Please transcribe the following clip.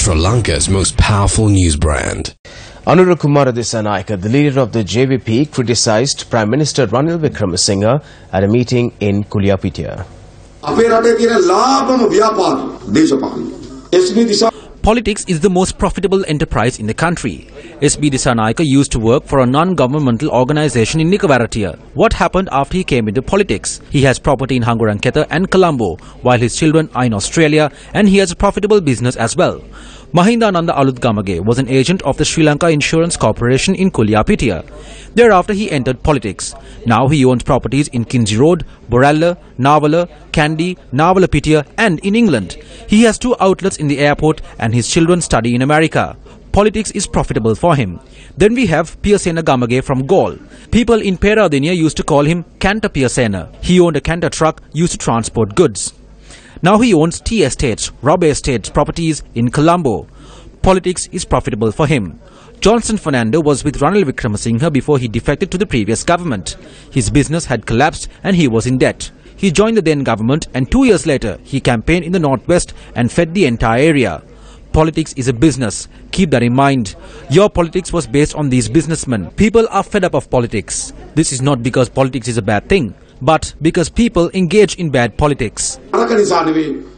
Sri Lanka's most powerful news brand. Anura Kumara Dissanayake, the leader of the JVP, criticised Prime Minister Ranil Wickremesinghe at a meeting in Kuliapitiya. Politics is the most profitable enterprise in the country. SB Dissanayake used to work for a non-governmental organisation in Nikavarattiya. What happened after he came into politics? He has property in Hangaranketha and Colombo, while his children are in Australia, and he has a profitable business as well. Mahindananda Alutgamage was an agent of the Sri Lanka Insurance Corporation in Kuliapitiya. Thereafter he entered politics. Now he owns properties in Kinji Road, Boralla, Navala, Kandy, Navalapitiya and in England. He has 2 outlets in the airport and his children study in America. Politics is profitable for him. Then we have Piyasena Gamage from Gaul. People in Peradeniya used to call him Kanta Piyasena. He owned a Kanta truck used to transport goods. Now he owns tea estates, rubber estates, properties in Colombo. Politics is profitable for him. Johnson Fernando was with Ranil Wickremesinghe before he defected to the previous government. His business had collapsed and he was in debt. He joined the then government and 2 years later he campaigned in the northwest and fed the entire area. Politics is a business. Keep that in mind. Your politics was based on these businessmen. People are fed up of politics. This is not because politics is a bad thing, but because people engage in bad politics.